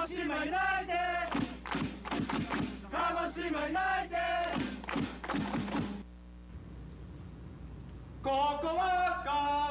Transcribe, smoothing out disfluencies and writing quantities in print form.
児島ユナイテッド、鹿児島ユナイテッド、ここは